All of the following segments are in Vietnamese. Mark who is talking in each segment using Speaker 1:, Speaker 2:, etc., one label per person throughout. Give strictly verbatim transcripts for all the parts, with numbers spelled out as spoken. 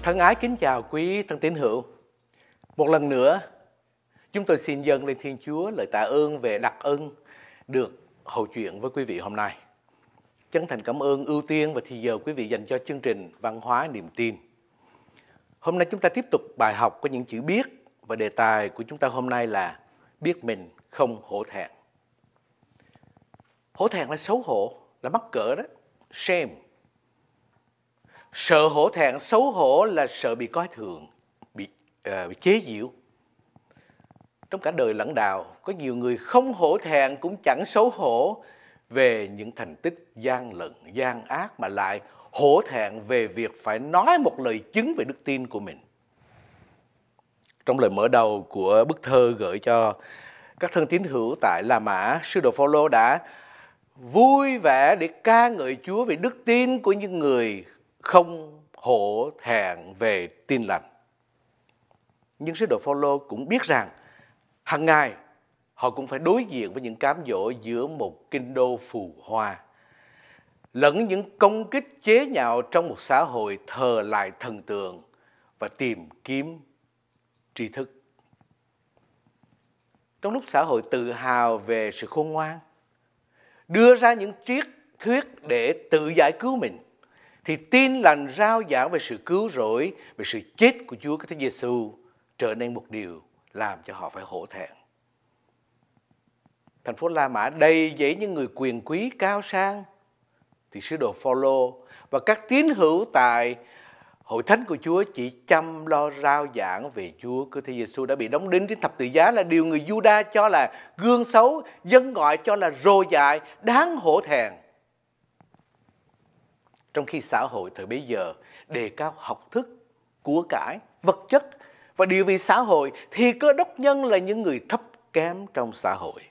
Speaker 1: Thân ái kính chào quý thân tín hữu. Một lần nữa, chúng tôi xin dâng lên Thiên Chúa lời tạ ơn về đặc ân được hầu chuyện với quý vị hôm nay. Chân thành cảm ơn ưu tiên và thì giờ quý vị dành cho chương trình Văn hóa Niềm Tin. Hôm nay chúng ta tiếp tục bài học có những chữ biết và đề tài của chúng ta hôm nay là biết mình không hổ thẹn. Hổ thẹn là xấu hổ, là mắc cỡ đó, shame. Sợ hổ thẹn, xấu hổ là sợ bị coi thường, bị, uh, bị chế giễu. Trong cả đời lẫn đạo, có nhiều người không hổ thẹn cũng chẳng xấu hổ về những thành tích gian lận, gian ác, mà lại hổ thẹn về việc phải nói một lời chứng về đức tin của mình. Trong lời mở đầu của bức thơ gửi cho các thân tín hữu tại La Mã, Sứ đồ Phaolô đã vui vẻ để ca ngợi Chúa về đức tin của những người không hổ thẹn về tin lành. Nhưng sứ đồ Phaolô cũng biết rằng hàng ngày họ cũng phải đối diện với những cám dỗ giữa một kinh đô phù hoa, lẫn những công kích chế nhạo trong một xã hội thờ lại thần tượng và tìm kiếm tri thức. Trong lúc xã hội tự hào về sự khôn ngoan, đưa ra những triết thuyết để tự giải cứu mình, thì tin lành rao giảng về sự cứu rỗi, về sự chết của Chúa Kitô Giêsu trở nên một điều làm cho họ phải hổ thẹn. Thành phố La Mã đầy dẫy những người quyền quý cao sang, thì sứ đồ Phaolô và các tín hữu tại hội thánh của Chúa chỉ chăm lo rao giảng về Chúa Kitô Giêsu đã bị đóng đinh trên thập tự giá là điều người Giu-đa cho là gương xấu, dân ngoại cho là rồ dại, đáng hổ thẹn. Trong khi xã hội thời bấy giờ đề cao học thức, của cải, vật chất và địa vị xã hội, thì Cơ Đốc nhân là những người thấp kém trong xã hội.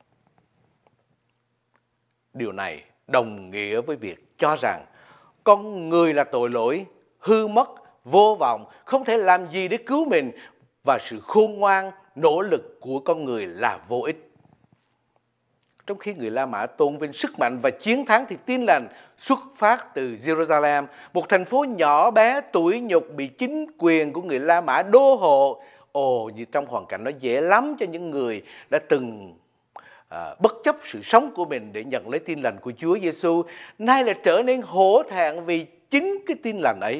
Speaker 1: Điều này đồng nghĩa với việc cho rằng con người là tội lỗi, hư mất, vô vọng, không thể làm gì để cứu mình, và sự khôn ngoan, nỗ lực của con người là vô ích. Trong khi người La Mã tôn vinh sức mạnh và chiến thắng, thì tin lành xuất phát từ Jerusalem, một thành phố nhỏ bé, tủi nhục, bị chính quyền của người La Mã đô hộ. Ồ, như trong hoàn cảnh đó dễ lắm cho những người đã từng à, bất chấp sự sống của mình để nhận lấy tin lành của Chúa Giêsu, nay là trở nên hổ thẹn vì chính cái tin lành ấy.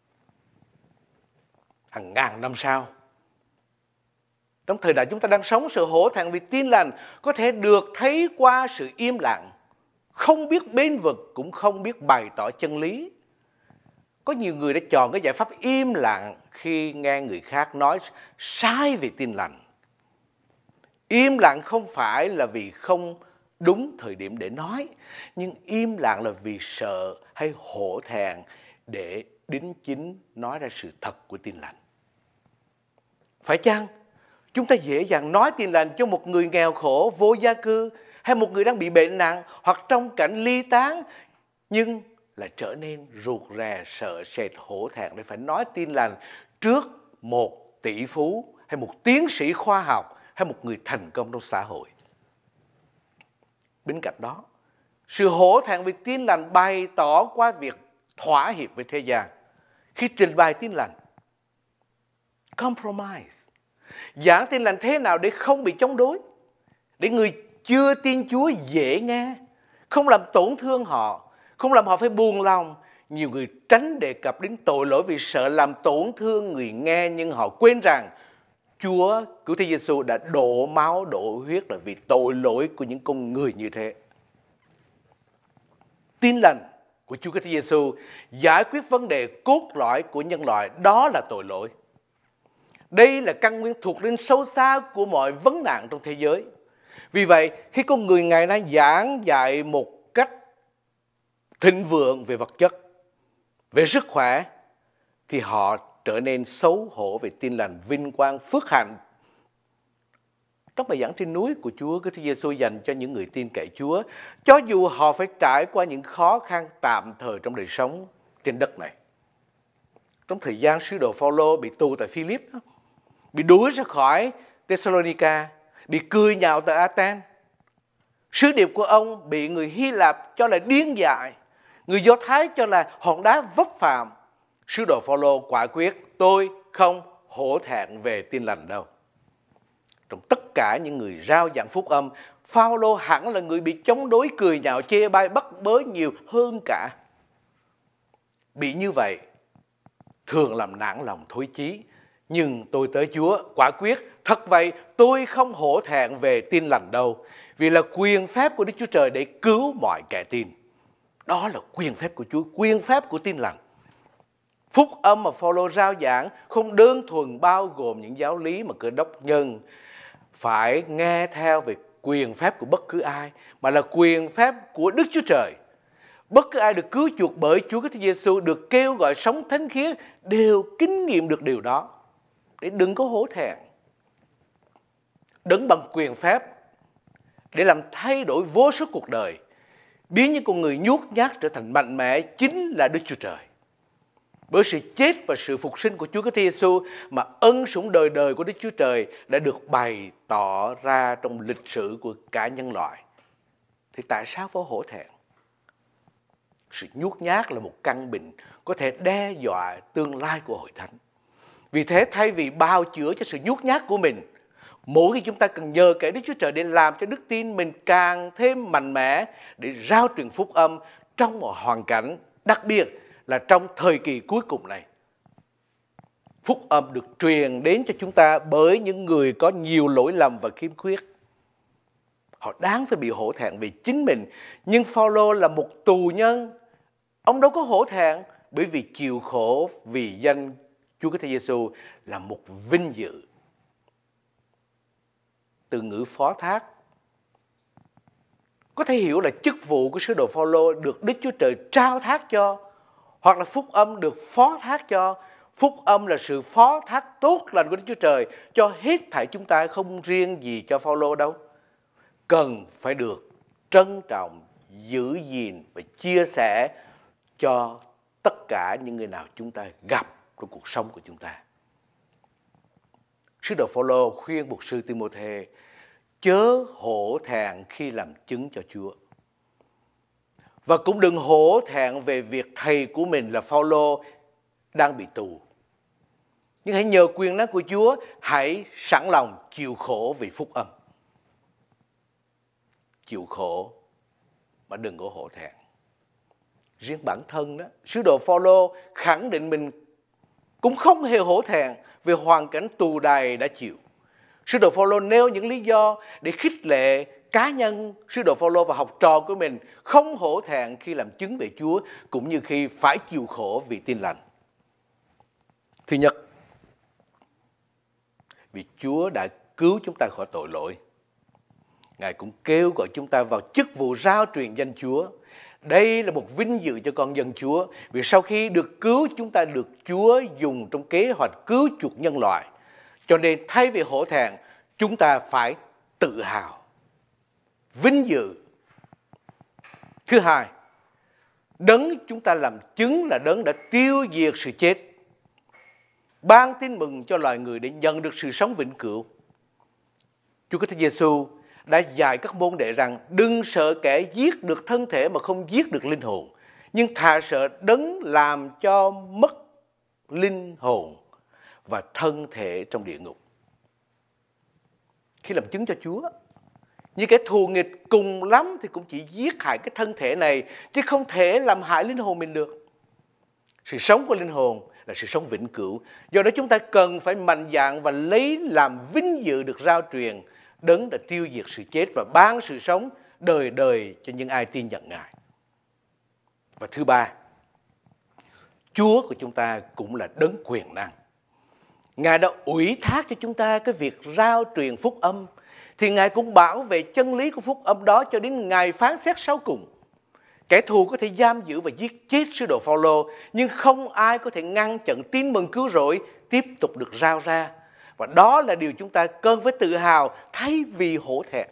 Speaker 1: Hàng ngàn năm sau, trong thời đại chúng ta đang sống, sự hổ thẹn vì tin lành có thể được thấy qua sự im lặng, không biết bênh vực cũng không biết bày tỏ chân lý. Có nhiều người đã chọn cái giải pháp im lặng khi nghe người khác nói sai về tin lành. Im lặng không phải là vì không đúng thời điểm để nói, nhưng im lặng là vì sợ hay hổ thẹn để đính chính nói ra sự thật của tin lành. Phải chăng chúng ta dễ dàng nói tin lành cho một người nghèo khổ, vô gia cư, hay một người đang bị bệnh nặng, hoặc trong cảnh ly tán, nhưng lại trở nên ruột rè, sợ sệt, hổ thẹn để phải nói tin lành trước một tỷ phú, hay một tiến sĩ khoa học, hay một người thành công trong xã hội? Bên cạnh đó, sự hổ thẹn vì tin lành bày tỏ qua việc thỏa hiệp với thế gian. Khi trình bày tin lành, compromise, giảng tin lành thế nào để không bị chống đối, để người chưa tin Chúa dễ nghe, không làm tổn thương họ, không làm họ phải buồn lòng. Nhiều người tránh đề cập đến tội lỗi vì sợ làm tổn thương người nghe, nhưng họ quên rằng Chúa Cứu Thế Giêsu đã đổ máu đổ huyết là vì tội lỗi của những con người như thế. Tin lành của Chúa Cứu Thế Giêsu giải quyết vấn đề cốt lõi của nhân loại, đó là tội lỗi. Đây là căn nguyên thuộc linh sâu xa của mọi vấn nạn trong thế giới. Vì vậy, khi con người ngày nay giảng dạy một cách thịnh vượng về vật chất, về sức khỏe, thì họ trở nên xấu hổ về tin lành, vinh quang, phước hạnh. Trong bài giảng trên núi của Chúa Kitô Giêsu dành cho những người tin cậy Chúa, cho dù họ phải trải qua những khó khăn tạm thời trong đời sống trên đất này. Trong thời gian sứ đồ Phaolô bị tù tại Philip, bị đuổi ra khỏi Thessalonica, bị cười nhạo tại Athens, sứ điệp của ông bị người Hy Lạp cho là điên dại, người Do Thái cho là hòn đá vấp phạm. Sứ đồ Phaolô quả quyết: tôi không hổ thẹn về tin lành đâu. Trong tất cả những người rao giảng phúc âm, Phaolô hẳn là người bị chống đối, cười nhạo, chê bai, bắt bớ nhiều hơn cả. Bị như vậy thường làm nản lòng thối chí. Nhưng tôi tới Chúa quả quyết: thật vậy, tôi không hổ thẹn về tin lành đâu, vì là quyền phép của Đức Chúa Trời để cứu mọi kẻ tin. Đó là quyền phép của Chúa, quyền phép của tin lành. Phúc âm mà Phaolô rao giảng không đơn thuần bao gồm những giáo lý mà Cơ đốc nhân phải nghe theo về quyền phép của bất cứ ai, mà là quyền phép của Đức Chúa Trời. Bất cứ ai được cứu chuộc bởi Chúa Kitô Giêsu, được kêu gọi sống thánh khiết, đều kinh nghiệm được điều đó. Để đừng có hổ thẹn. Đấng bằng quyền phép để làm thay đổi vô số cuộc đời, biến những con người nhút nhát trở thành mạnh mẽ, chính là Đức Chúa Trời. Bởi sự chết và sự phục sinh của Chúa Kitô Giêsu mà ân sủng đời đời của Đức Chúa Trời đã được bày tỏ ra trong lịch sử của cả nhân loại. Thì tại sao phải hổ thẹn? Sự nhút nhát là một căn bệnh có thể đe dọa tương lai của hội thánh. Vì thế, thay vì bào chữa cho sự nhút nhát của mình, mỗi khi chúng ta cần nhờ kẻ Đức Chúa Trời để làm cho đức tin mình càng thêm mạnh mẽ, để rao truyền phúc âm trong một hoàn cảnh, đặc biệt là trong thời kỳ cuối cùng này. Phúc âm được truyền đến cho chúng ta bởi những người có nhiều lỗi lầm và khiếm khuyết. Họ đáng phải bị hổ thẹn vì chính mình. Nhưng Phaolô là một tù nhân, ông đâu có hổ thẹn, bởi vì chịu khổ vì danh Chúa Kitô Giêsu là một vinh dự. Từ ngữ phó thác có thể hiểu là chức vụ của sứ đồ Phaolô được Đức Chúa Trời trao thác cho, hoặc là phúc âm được phó thác cho. Phúc âm là sự phó thác tốt lành của Đức Chúa Trời cho hết thảy chúng ta, không riêng gì cho Phaolô đâu. Cần phải được trân trọng, giữ gìn và chia sẻ cho tất cả những người nào chúng ta gặp trong cuộc sống của chúng ta. Sứ đồ Phaolô khuyên mục sư Ti-mô-thê chớ hổ thẹn khi làm chứng cho Chúa. Và cũng đừng hổ thẹn về việc thầy của mình là Phaolô đang bị tù. Nhưng hãy nhờ quyền năng của Chúa, hãy sẵn lòng chịu khổ vì phúc âm. Chịu khổ mà đừng có hổ thẹn. Riêng bản thân đó, sứ đồ Phaolô khẳng định mình cũng không hề hổ thẹn về hoàn cảnh tù đày đã chịu. Sứ đồ Phaolô nêu những lý do để khích lệ cá nhân sứ đồ Phaolô và học trò của mình không hổ thẹn khi làm chứng về Chúa, cũng như khi phải chịu khổ vì tin lành. Thứ nhất, vì Chúa đã cứu chúng ta khỏi tội lỗi. Ngài cũng kêu gọi chúng ta vào chức vụ rao truyền danh Chúa. Đây là một vinh dự cho con dân Chúa, vì sau khi được cứu, chúng ta được Chúa dùng trong kế hoạch cứu chuộc nhân loại. Cho nên thay vì hổ thẹn, chúng ta phải tự hào, vinh dự. Thứ hai, đấng chúng ta làm chứng là đấng đã tiêu diệt sự chết, ban tin mừng cho loài người để nhận được sự sống vĩnh cửu. Chúa Kitô Giêsu đã dạy các môn đệ rằng đừng sợ kẻ giết được thân thể mà không giết được linh hồn, nhưng thà sợ đấng làm cho mất linh hồn và thân thể trong địa ngục. Khi làm chứng cho Chúa, như kẻ thù nghịch cùng lắm thì cũng chỉ giết hại cái thân thể này, chứ không thể làm hại linh hồn mình được. Sự sống của linh hồn là sự sống vĩnh cửu. Do đó chúng ta cần phải mạnh dạn và lấy làm vinh dự được rao truyền đấng đã tiêu diệt sự chết và ban sự sống đời đời cho những ai tin nhận Ngài. Và thứ ba, Chúa của chúng ta cũng là đấng quyền năng. Ngài đã ủy thác cho chúng ta cái việc rao truyền phúc âm, thì Ngài cũng bảo vệ chân lý của phúc âm đó cho đến ngày phán xét sau cùng. Kẻ thù có thể giam giữ và giết chết sứ đồ Phaolô, nhưng không ai có thể ngăn chặn tin mừng cứu rỗi tiếp tục được rao ra. Và đó là điều chúng ta cần phải tự hào thay vì hổ thẹn.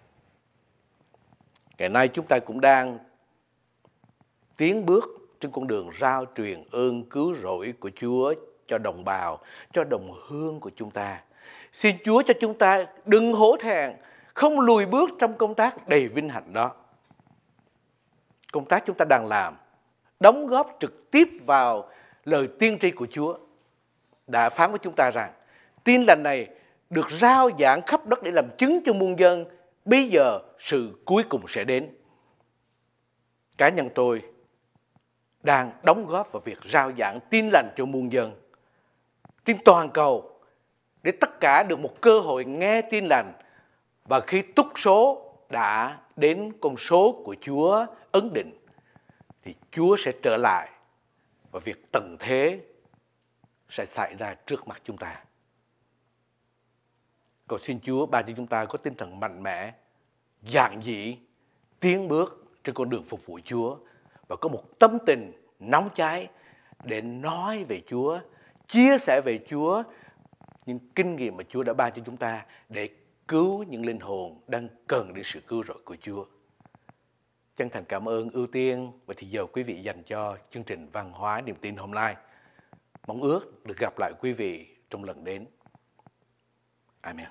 Speaker 1: Ngày nay chúng ta cũng đang tiến bước trên con đường rao truyền ơn cứu rỗi của Chúa cho đồng bào, cho đồng hương của chúng ta. Xin Chúa cho chúng ta đừng hổ thẹn, không lùi bước trong công tác đầy vinh hạnh đó. Công tác chúng ta đang làm đóng góp trực tiếp vào lời tiên tri của Chúa đã phán với chúng ta rằng tin lành này được rao giảng khắp đất để làm chứng cho muôn dân. Bây giờ sự cuối cùng sẽ đến. Cá nhân tôi đang đóng góp vào việc rao giảng tin lành cho muôn dân trên toàn cầu, để tất cả được một cơ hội nghe tin lành. Và khi túc số đã đến con số của Chúa ấn định, thì Chúa sẽ trở lại và việc tận thế sẽ xảy ra trước mặt chúng ta. Cầu xin Chúa ban cho chúng ta có tinh thần mạnh mẽ, giản dị, tiến bước trên con đường phục vụ Chúa, và có một tâm tình nóng cháy để nói về Chúa, chia sẻ về Chúa, những kinh nghiệm mà Chúa đã ban cho chúng ta để cứu những linh hồn đang cần đến sự cứu rỗi của Chúa. Chân thành cảm ơn ưu tiên và thì giờ quý vị dành cho chương trình Văn hóa Niềm tin hôm nay. Mong ước được gặp lại quý vị trong lần đến. Amen.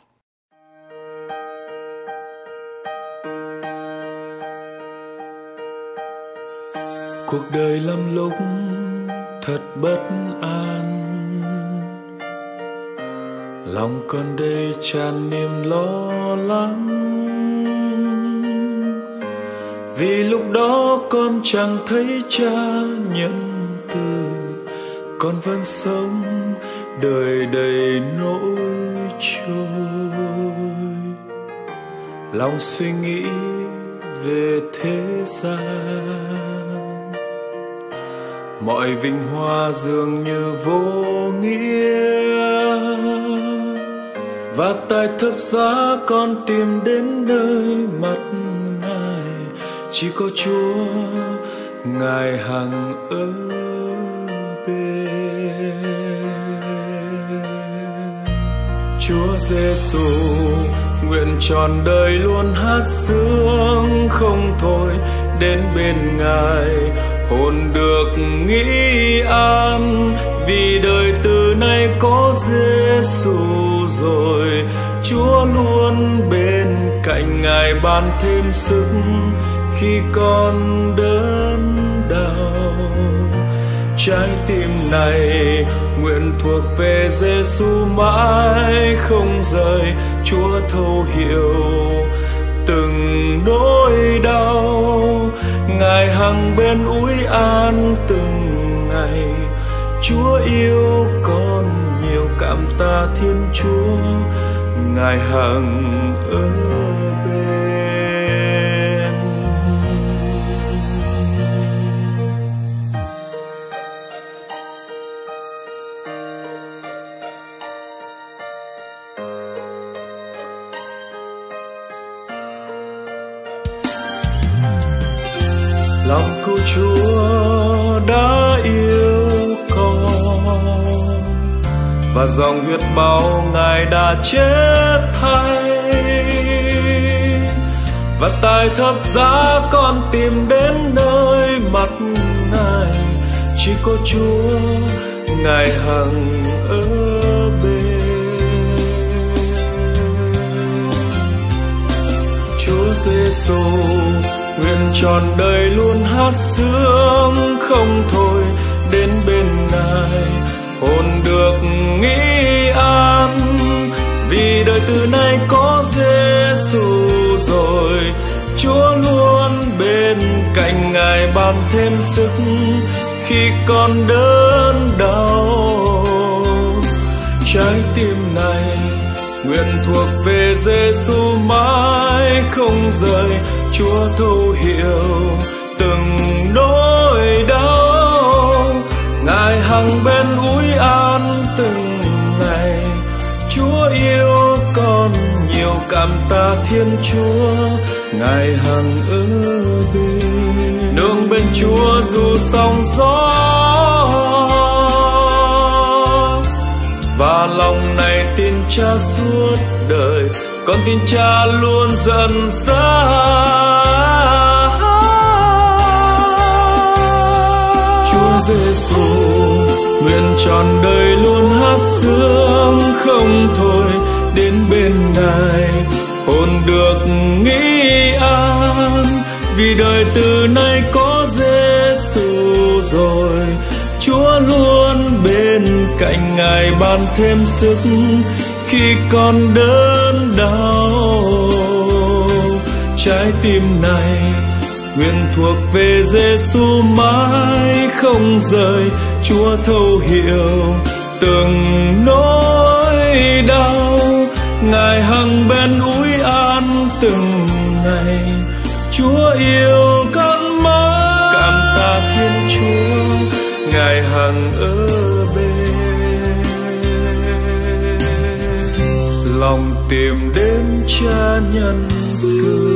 Speaker 2: Cuộc đời lắm lúc thật bất an, lòng con đây tràn niềm lo lắng, vì lúc đó con chẳng thấy Cha nhân từ, con vẫn sống đời đầy nỗi trôi. Lòng suy nghĩ về thế gian, mọi vinh hoa dường như vô nghĩa, và tại thập giá con tìm đến nơi mặt Ngài, chỉ có Chúa Ngài hằng ở bên. Chúa Giêsu nguyện trọn đời luôn hát sướng không thôi, đến bên Ngài hồn được nghỉ an, vì đời từ nay có Giêsu rồi. Chúa luôn bên cạnh Ngài ban thêm sức khi con đớn đau. Trái tim này nguyện thuộc về Giêsu mãi không rời, Chúa thấu hiểu từng nỗi đau, Ngài hằng bên ủi an từng ngày. Chúa yêu con nhiều, cảm tạ Thiên Chúa, Ngài hằng ở bên. Lòng cứu Chúa đã yêu con, và dòng huyết máu Ngài đã chết thay, và tại thập giá con tìm đến nơi mặt Ngài, chỉ có Chúa Ngài hằng ở bên. Chúa Giêsu nguyện trọn đời luôn hát sướng không thôi, đến bên Ngài hồn được nghỉ an, vì đời từ nay có Giêsu rồi. Chúa luôn bên cạnh Ngài ban thêm sức khi con đớn đau. Trái tim này nguyện thuộc về Giêsu mãi không rời, Chúa thấu hiểu từng nỗi đau, Ngài hằng bên ủi an từng ngày. Chúa yêu con nhiều, cảm tạ Thiên Chúa, Ngài hằng ở bên. Nương bên Chúa dù sóng gió, và lòng này tin Cha suốt đời, con tin Cha luôn dẫn dắt. Chúa Giêsu nguyện trọn đời luôn hát sướng không thôi, đến bên Ngài hồn được nghỉ an, vì đời từ nay có Giêsu rồi. Chúa luôn cạnh Ngài ban thêm sức khi con đớn đau. Trái tim này nguyện thuộc về Giêsu mãi không rời, Chúa thấu hiểu từng nỗi đau. Ngài hằng bên ủi an từng ngày, Chúa yêu con mãi. Cảm tạ Thiên Chúa, Ngài hằng ở bên. Lòng tìm đến Cha nhân từ,